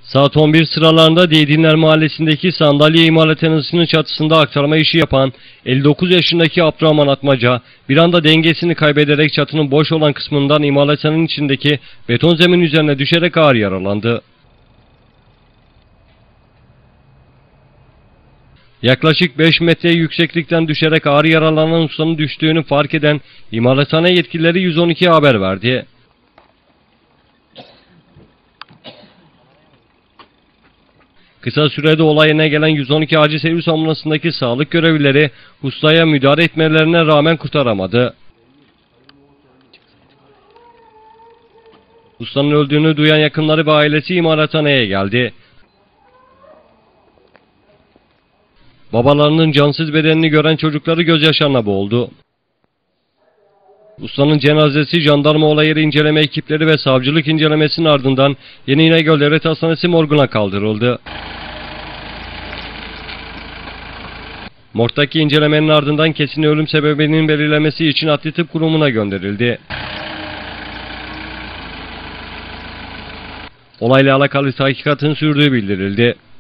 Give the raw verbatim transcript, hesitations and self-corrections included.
Saat on bir sıralarında Diyedinler Mahallesi'ndeki sandalye imalathanesinin çatısında aktarma işi yapan elli dokuz yaşındaki Abdurrahman Atmaca bir anda dengesini kaybederek çatının boş olan kısmından imalathanenin içindeki beton zemin üzerine düşerek ağır yaralandı. Yaklaşık beş metre yükseklikten düşerek ağır yaralanan ustanın düştüğünü fark eden imalathane yetkilileri yüz on ikiye haber verdi. Kısa sürede olay yerine gelen yüz on iki acil servis ambulansındaki sağlık görevlileri ustaya müdahale etmelerine rağmen kurtaramadı. Ustanın öldüğünü duyan yakınları ve ailesi imalathaneye geldi. Babalarının cansız bedenini gören çocukları gözyaşlarına boğuldu. Ustanın cenazesi jandarma olay yeri inceleme ekipleri ve savcılık incelemesinin ardından Yeni İnegöl Devlet Hastanesi morguna kaldırıldı. Morgdaki incelemenin ardından kesin ölüm sebebinin belirlenmesi için Adli Tıp Kurumu'na gönderildi. Olayla alakalı tahkikatın sürdüğü bildirildi.